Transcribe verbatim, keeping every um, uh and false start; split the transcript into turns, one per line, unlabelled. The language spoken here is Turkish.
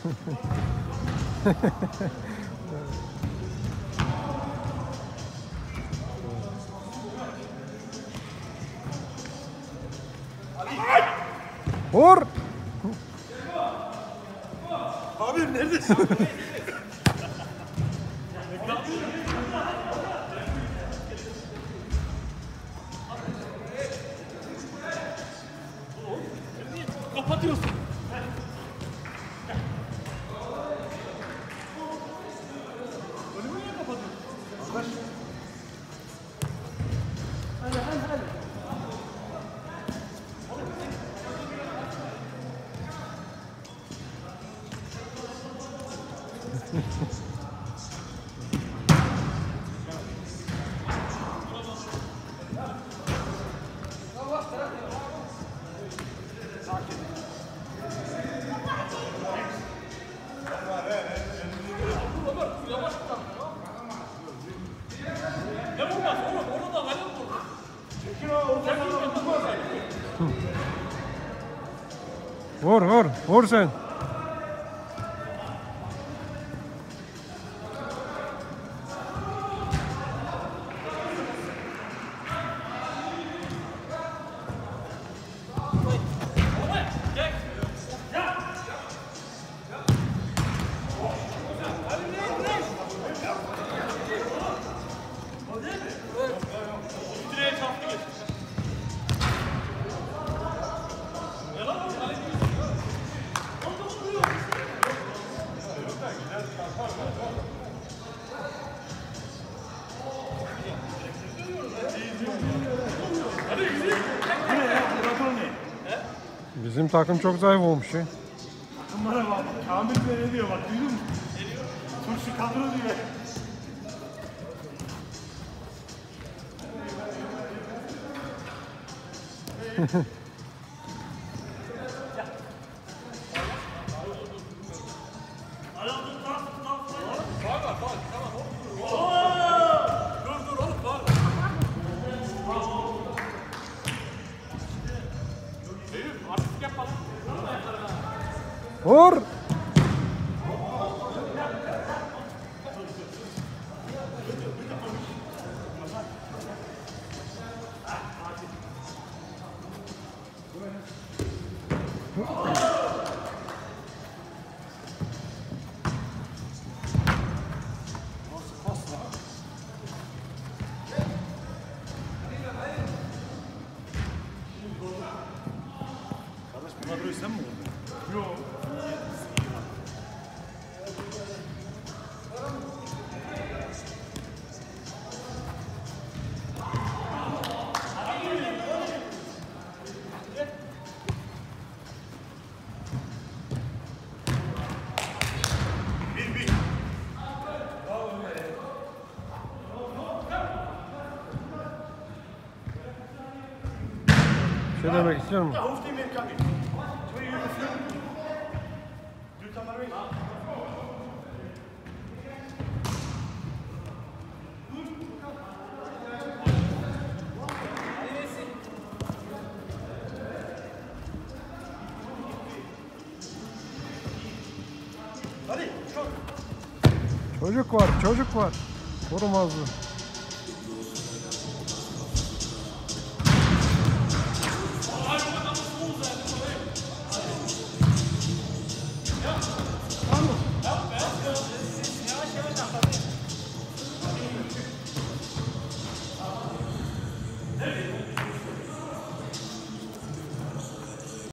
Vur!
Abi neredesin? Kapatıyorsun. Önümü niye kapatıyorsun? Arkadaş. Hadi hadi hadi.
Vur vur vur sen. Bizim takım çok zayıf olmuş ya.
Takımlara bak. Kamil Bey ne diyor bak, duydun mu? Ne diyor? Turşu kadro diyor.
Vur!
Kardeş bu kadroyu sen mi vurdun? Yok.
Bir şey demek istiyor musun?
Ja, hoeft niet meer, kan niet. Twee uur vlucht. Duurt dan maar weg. Hadi, çok.
Çocuk var, çocuk var. Vurmaz mı?